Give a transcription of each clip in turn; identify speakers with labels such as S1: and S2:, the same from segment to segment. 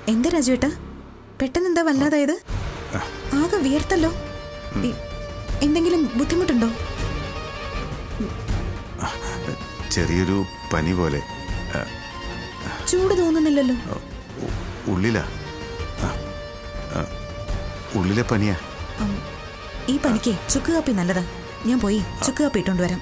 S1: എന്താ രാജുവേട്ടാ പെട്ടെന്ന് എന്താ വല്ലാതായത്? ആകെ വിയർത്തല്ലോ. എന്തെങ്കിലും ബുദ്ധിമുട്ടുണ്ടോ?
S2: ചെറിയൊരു പനി പോലെ.
S1: ചൂട് തോന്നുന്നില്ലല്ലോ.
S2: ഉള്ളിലെ പനിയാ.
S1: ഈ പനിക്ക് ചുക്ക് കാപ്പി നല്ലതാ. ഞാൻ പോയി ചുക്ക് കാപ്പി ഇട്ടോണ്ട് വരാം.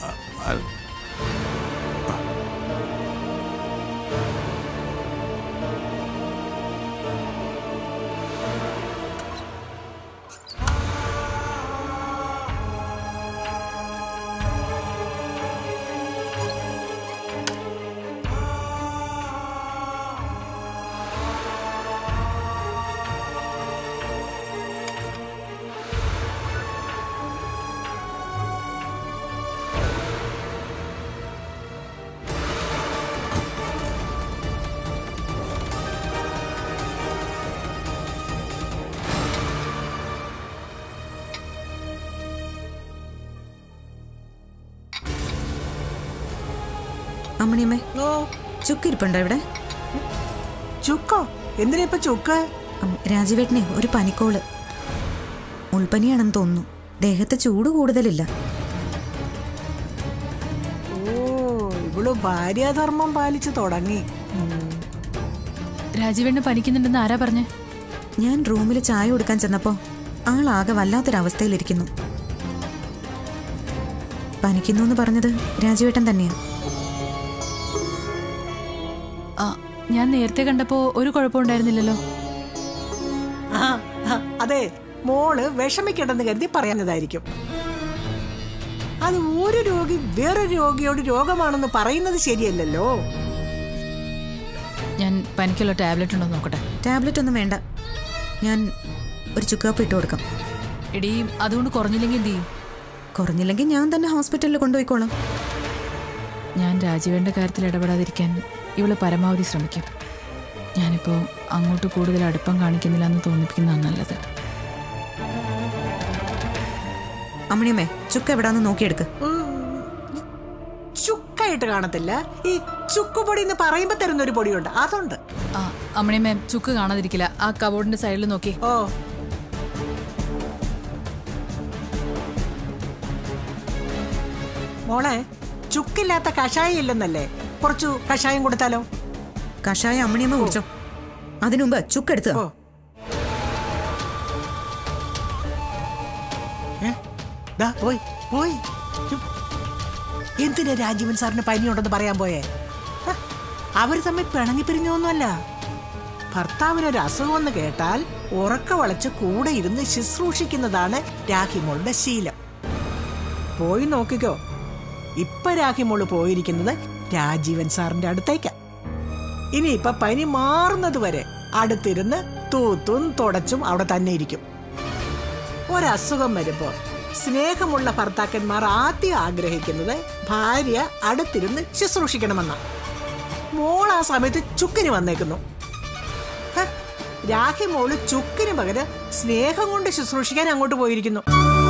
S1: അമ്മണിയമ്മേ, ചുക്കിരിപ്പുണ്ടോ ഇവിടെ?
S3: ചുക്കോ? എന്തിനാ ഇപ്പൊ ചുക്ക്?
S1: രാജുവേട്ടനെ ഒരു പനിക്കോള്. ഉൾപ്പനിയാണെന്ന് തോന്നുന്നു. ദേഹത്ത് ചൂട് കൂടുതലില്ല.
S3: ഓ, ഇവള് ഭാര്യാധർമ്മം പാലിച്ചു തുടങ്ങി.
S4: രാജുവേട്ടന് പനിക്കുന്നുണ്ടെന്ന് ആരാ പറഞ്ഞേ?
S1: ഞാൻ റൂമിൽ ചായ കൊടുക്കാൻ ചെന്നപ്പോ ആളാകെ വല്ലാത്തൊരവസ്ഥയിലിരിക്കുന്നു. പനിക്കുന്നു എന്ന് പറഞ്ഞത് രാജുവേട്ടൻ തന്നെയാ.
S4: ഞാൻ നേരത്തെ കണ്ടപ്പോ ഒരു കുഴപ്പമുണ്ടായിരുന്നില്ലല്ലോ.
S3: അതെ, മോള് വിഷമിക്കണ്ടെന്ന് കരുതി പറയുന്നതായിരിക്കും. അത് ഒരു രോഗി വേറൊരു രോഗിയോട് രോഗമാണെന്ന് പറയുന്നത് ശരിയല്ലല്ലോ.
S4: ഞാൻ പനിക്കുള്ള ടാബ്ലറ്റ് ഉണ്ടോ നോക്കട്ടെ.
S1: ടാബ്ലറ്റ് ഒന്നും വേണ്ട, ഞാൻ ഒരു ചുക്കാപ്പ് ഇട്ട് കൊടുക്കാം.
S4: എടീ, അതുകൊണ്ട് കുറഞ്ഞില്ലെങ്കിൽ എന്ത് ചെയ്യും?
S1: കുറഞ്ഞില്ലെങ്കിൽ ഞാൻ തന്നെ ഹോസ്പിറ്റലിൽ കൊണ്ടുപോയിക്കോളാം.
S4: ഞാൻ രാജീവേട്ടൻ്റെ കാര്യത്തിൽ ഇടപെടാതിരിക്കാൻ ഇവള് പരമാവധി ശ്രമിക്കും. ഞാനിപ്പോൾ അങ്ങോട്ട് കൂടുതൽ അടുപ്പം കാണിക്കുന്നില്ല എന്ന് തോന്നിപ്പിക്കുന്നതാണ് നല്ലത്.
S1: അമ്മണിയമ്മേ, ചുക്ക് എവിടാന്ന് നോക്കിയെടുക്ക്.
S3: ചുക്കായിട്ട് കാണത്തില്ല. ഈ ചുക്കുപൊടി എന്ന് പറയുമ്പോ തരുന്ന ഒരു പൊടിയുണ്ട്, അതുണ്ട്.
S4: അമ്മണിയമ്മേ, ചുക്ക് കാണാതിരിക്കില്ല. ആ കബോർഡിന്റെ സൈഡിൽ നോക്കി.
S3: ഓ, മോളെ, ചുക്കില്ലാത്ത കഷായം ഇല്ലെന്നല്ലേ? കുറച്ചു കഷായം കൊടുത്താലോ?
S1: കഷായം അമ്മണിയമ്മ കുടിച്ചോ. അതിനുമുമ്പ് ചുക്കെടുത്ത്.
S3: പോയി പോയി. എന്തിനാ രാജീവൻ സാറിന് പനിയുണ്ടെന്ന് പറയാൻ പോയേ? അവര് തമ്മിൽ പിണങ്ങിപ്പിരിഞ്ഞൊന്നുമല്ല. ഭർത്താവിനൊരു അസുഖമെന്ന് കേട്ടാൽ ഉറക്ക വളച്ച് കൂടെ ഇരുന്ന് ശുശ്രൂഷിക്കുന്നതാണ് രാഖിമോളുടെ ശീലം. പോയി നോക്കിക്കോ. ഇപ്പൊ രാഖിമോള് പോയിരിക്കുന്നത് രാജീവൻ സാറിന്റെ അടുത്തേക്കാ. ഇനിയിപ്പൊ പനി മാറുന്നത് വരെ അടുത്തിരുന്ന് തൂത്തും തുടച്ചും അവിടെ തന്നെ ഇരിക്കും. ഒരസുഖം വരുമ്പോ സ്നേഹമുള്ള ഭർത്താക്കന്മാർ ആദ്യം ആഗ്രഹിക്കുന്നത് ഭാര്യ അടുത്തിരുന്ന് ശുശ്രൂഷിക്കണമെന്നാ. മോൾ ആ സമയത്ത് ചുക്കിന് വന്നേക്കുന്നു. രാഖി മോള് ചുക്കിന് പകരം സ്നേഹം കൊണ്ട് ശുശ്രൂഷിക്കാൻ അങ്ങോട്ട് പോയിരിക്കുന്നു.